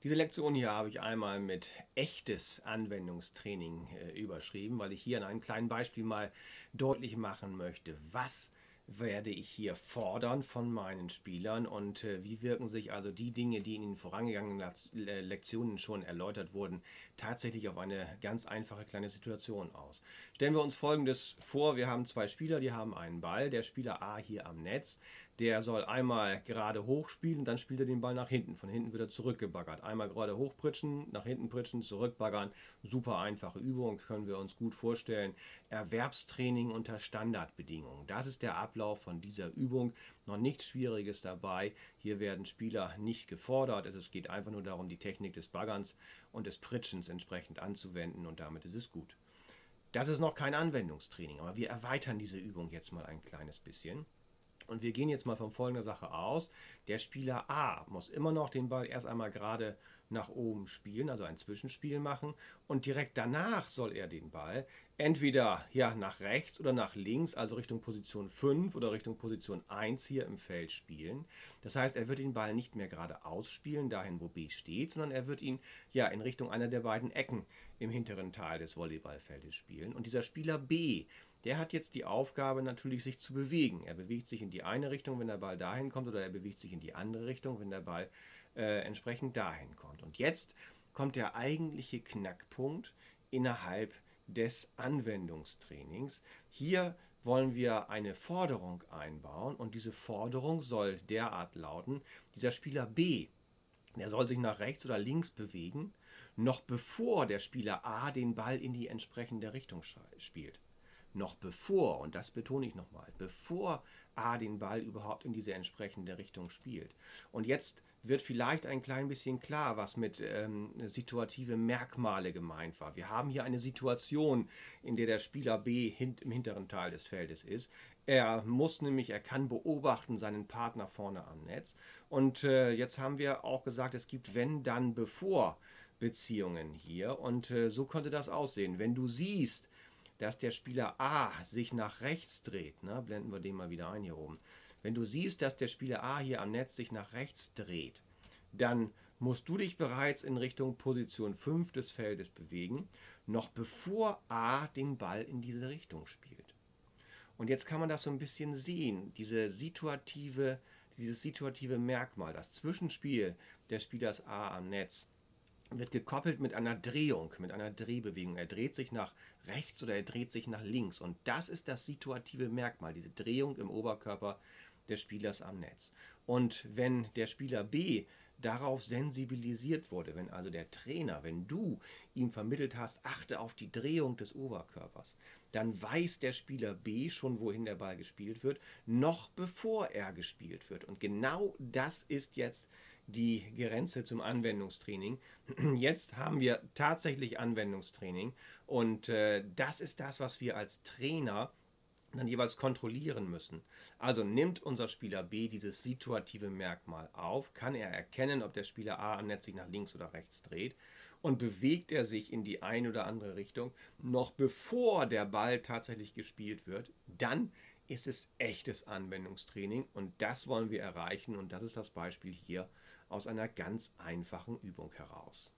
Diese Lektion hier habe ich einmal mit echtes Anwendungstraining überschrieben, weil ich hier an einem kleinen Beispiel mal deutlich machen möchte, was werde ich hier fordern von meinen Spielern und wie wirken sich also die Dinge, die in den vorangegangenen Lektionen schon erläutert wurden, tatsächlich auf eine ganz einfache kleine Situation aus. Stellen wir uns Folgendes vor: Wir haben zwei Spieler, die haben einen Ball. Der Spieler A hier am Netz, der soll einmal gerade hoch spielen, dann spielt er den Ball nach hinten. Von hinten wird er zurückgebaggert. Einmal gerade hochpritschen, nach hinten pritschen, zurückbaggern. Super einfache Übung, können wir uns gut vorstellen. Erwerbstraining unter Standardbedingungen. Das ist der Ablauf von dieser Übung. Noch nichts Schwieriges dabei. Hier werden Spieler nicht gefordert. Es geht einfach nur darum, die Technik des Baggerns und des Pritschens entsprechend anzuwenden, und damit ist es gut. Das ist noch kein Anwendungstraining, aber wir erweitern diese Übung jetzt mal ein kleines bisschen. Und wir gehen jetzt mal von folgender Sache aus. Der Spieler A muss immer noch den Ball erst einmal gerade nach oben spielen, also ein Zwischenspiel machen. Und direkt danach soll er den Ball entweder nach rechts oder nach links, also Richtung Position 5 oder Richtung Position 1 hier im Feld spielen. Das heißt, er wird den Ball nicht mehr geradeaus spielen, dahin wo B steht, sondern er wird ihn in Richtung einer der beiden Ecken im hinteren Teil des Volleyballfeldes spielen. Und dieser Spieler B, der hat jetzt die Aufgabe natürlich, sich zu bewegen. Er bewegt sich in die eine Richtung, wenn der Ball dahin kommt, oder er bewegt sich in die andere Richtung, wenn der Ball entsprechend dahin kommt. Und jetzt kommt der eigentliche Knackpunkt innerhalb des Anwendungstrainings. Hier wollen wir eine Forderung einbauen, und diese Forderung soll derart lauten: Dieser Spieler B, der soll sich nach rechts oder links bewegen, noch bevor der Spieler A den Ball in die entsprechende Richtung spielt. Noch bevor, und das betone ich nochmal, bevor A den Ball überhaupt in diese entsprechende Richtung spielt. Und jetzt wird vielleicht ein klein bisschen klar, was mit situative Merkmale gemeint war. Wir haben hier eine Situation, in der der Spieler B im hinteren Teil des Feldes ist. Er kann beobachten seinen Partner vorne am Netz. Und jetzt haben wir auch gesagt, es gibt wenn, dann, bevor Beziehungen hier. Und so könnte das aussehen. Wenn du siehst, dass der Spieler A sich nach rechts dreht, ne, blenden wir den mal wieder ein hier oben. Wenn du siehst, dass der Spieler A hier am Netz sich nach rechts dreht, dann musst du dich bereits in Richtung Position 5 des Feldes bewegen, noch bevor A den Ball in diese Richtung spielt. Und jetzt kann man das so ein bisschen sehen, dieses situative Merkmal, das Zwischenspiel des Spielers A am Netz wird gekoppelt mit einer Drehung, mit einer Drehbewegung. Er dreht sich nach rechts oder er dreht sich nach links. Und das ist das situative Merkmal, diese Drehung im Oberkörper des Spielers am Netz. Und wenn der Spieler B darauf sensibilisiert wurde, wenn also der Trainer, wenn du ihm vermittelt hast, achte auf die Drehung des Oberkörpers, dann weiß der Spieler B schon, wohin der Ball gespielt wird, noch bevor er gespielt wird. Und genau das ist jetzt die Grenze zum Anwendungstraining. Jetzt haben wir tatsächlich Anwendungstraining, und das ist das, was wir als Trainer dann jeweils kontrollieren müssen. Also nimmt unser Spieler B dieses situative Merkmal auf, kann er erkennen, ob der Spieler A am Netz sich nach links oder rechts dreht, und bewegt er sich in die eine oder andere Richtung, noch bevor der Ball tatsächlich gespielt wird, dann ist es echtes Anwendungstraining, und das wollen wir erreichen, und das ist das Beispiel hier aus einer ganz einfachen Übung heraus.